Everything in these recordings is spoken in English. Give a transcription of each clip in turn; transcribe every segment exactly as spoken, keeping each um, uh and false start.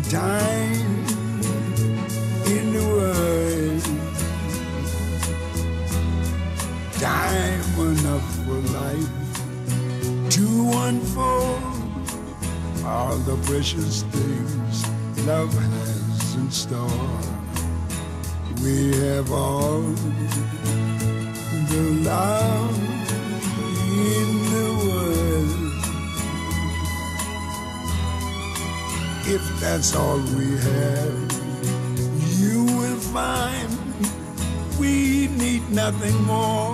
time in the world, time enough for life to unfold all the precious things love has in store. We have all the love in the world. If that's all we have, you will find we need nothing more.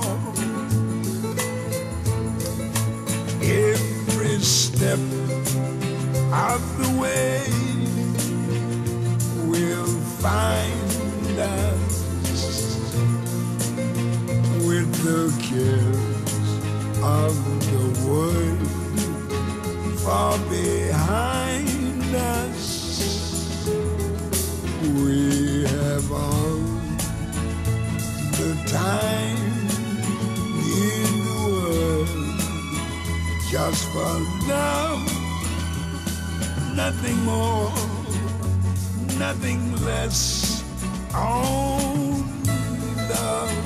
Every step of the way will find us with the cares of the world far behind us. We have all the time in the world just for love, nothing more, nothing less, only love.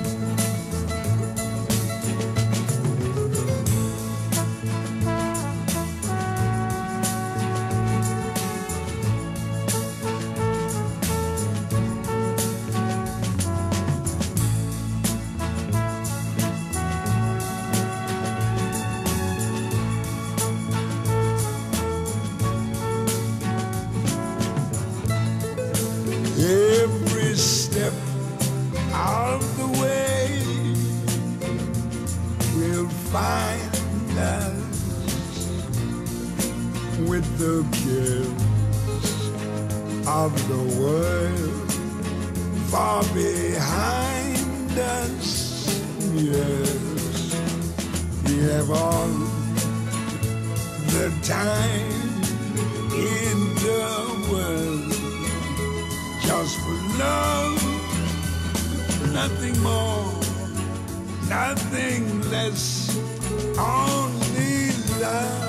Every step of the way will find us with the cares of the world far behind us. Yes, we have all the time in the world just for love, nothing more, nothing less, only love.